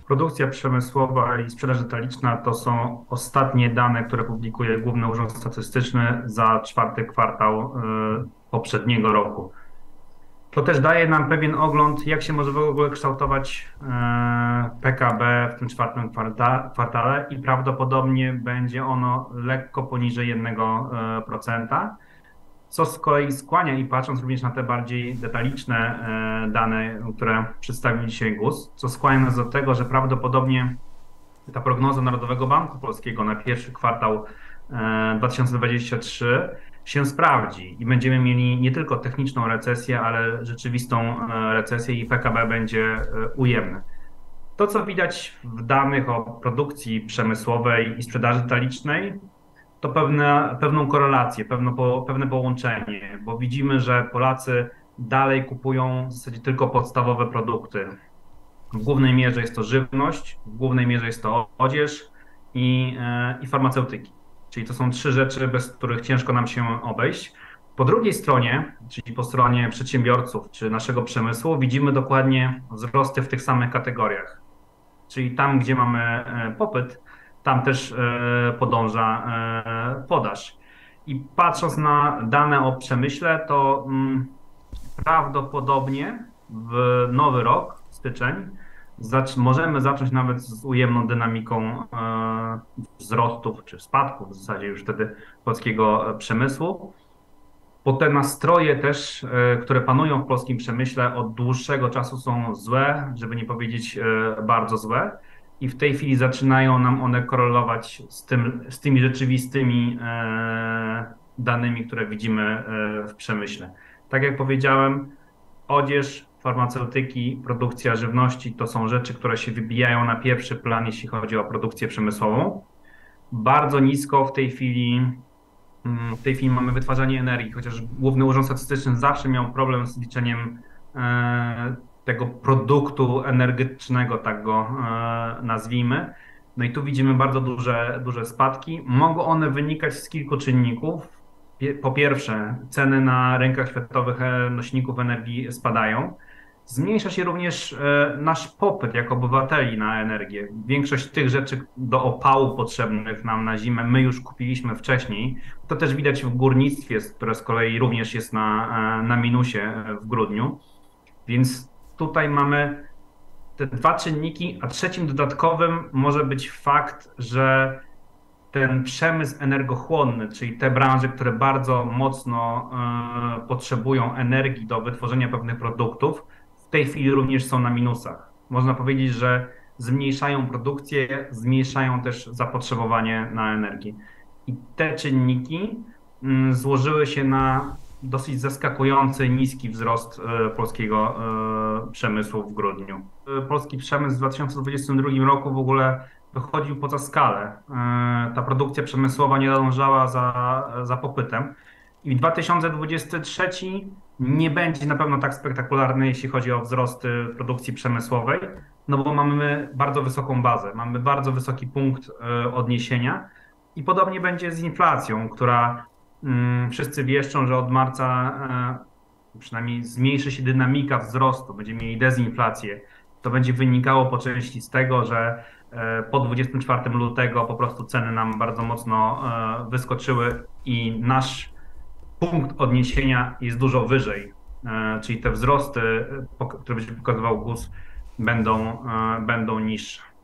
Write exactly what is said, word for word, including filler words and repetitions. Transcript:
Produkcja przemysłowa i sprzedaż detaliczna to są ostatnie dane, które publikuje Główny Urząd Statystyczny za czwarty kwartał y, poprzedniego roku. To też daje nam pewien ogląd, jak się może w ogóle kształtować y, P K B w tym czwartym kwarta kwartale i prawdopodobnie będzie ono lekko poniżej jednego procenta. Co z kolei skłania, i patrząc również na te bardziej detaliczne e, dane, które przedstawił dzisiaj GUS, co skłania nas do tego, że prawdopodobnie ta prognoza Narodowego Banku Polskiego na pierwszy kwartał e, dwa tysiące dwudziesty trzeci się sprawdzi i będziemy mieli nie tylko techniczną recesję, ale rzeczywistą e, recesję i P K B będzie e, ujemne. To, co widać w danych o produkcji przemysłowej i sprzedaży detalicznej, to pewne, pewną korelację, pewne, po, pewne połączenie, bo widzimy, że Polacy dalej kupują w zasadzie tylko podstawowe produkty. W głównej mierze jest to żywność, w głównej mierze jest to odzież i, e, i farmaceutyki. Czyli to są trzy rzeczy, bez których ciężko nam się obejść. Po drugiej stronie, czyli po stronie przedsiębiorców czy naszego przemysłu, widzimy dokładnie wzrosty w tych samych kategoriach. Czyli tam, gdzie mamy e, popyt, tam też e, podąża e, podaż. I patrząc na dane o przemyśle, to mm, prawdopodobnie w nowy rok, styczeń, zac możemy zacząć nawet z ujemną dynamiką e, wzrostów czy spadków w zasadzie już wtedy polskiego przemysłu. Bo te nastroje też, e, które panują w polskim przemyśle od dłuższego czasu są złe, żeby nie powiedzieć e, bardzo złe. I w tej chwili zaczynają nam one korelować z tym, z tymi rzeczywistymi e, danymi, które widzimy e, w przemyśle. Tak jak powiedziałem, odzież, farmaceutyki, produkcja żywności to są rzeczy, które się wybijają na pierwszy plan, jeśli chodzi o produkcję przemysłową. Bardzo nisko w tej chwili, w tej chwili mamy wytwarzanie energii, chociaż Główny Urząd Statystyczny zawsze miał problem z liczeniem e, tego produktu energetycznego, tak go e, nazwijmy. No i tu widzimy bardzo duże, duże spadki. Mogą one wynikać z kilku czynników. Po pierwsze, ceny na rynkach światowych nośników energii spadają. Zmniejsza się również e, nasz popyt jako obywateli na energię. Większość tych rzeczy do opału potrzebnych nam na zimę my już kupiliśmy wcześniej. To też widać w górnictwie, które z kolei również jest na, e, na minusie w grudniu. Więc tutaj mamy te dwa czynniki, a trzecim dodatkowym może być fakt, że ten przemysł energochłonny, czyli te branże, które bardzo mocno y, potrzebują energii do wytworzenia pewnych produktów, w tej chwili również są na minusach. Można powiedzieć, że zmniejszają produkcję, zmniejszają też zapotrzebowanie na energię. I te czynniki y, złożyły się na dosyć zaskakujący, niski wzrost y, polskiego y, przemysłu w grudniu. Y, polski przemysł w dwa tysiące dwudziestym drugim roku w ogóle wychodził poza skalę. Y, ta produkcja przemysłowa nie nadążała za, za popytem. I dwa tysiące dwudziesty trzeci nie będzie na pewno tak spektakularny, jeśli chodzi o wzrosty produkcji przemysłowej, no bo mamy bardzo wysoką bazę, mamy bardzo wysoki punkt y, odniesienia i podobnie będzie z inflacją, która wszyscy wieszczą, że od marca e, przynajmniej zmniejszy się dynamika wzrostu, będziemy mieli dezinflację. To będzie wynikało po części z tego, że e, po dwudziestego czwartego lutego po prostu ceny nam bardzo mocno e, wyskoczyły i nasz punkt odniesienia jest dużo wyżej. E, czyli te wzrosty, które będzie pokazywał GUS, będą, e, będą niższe.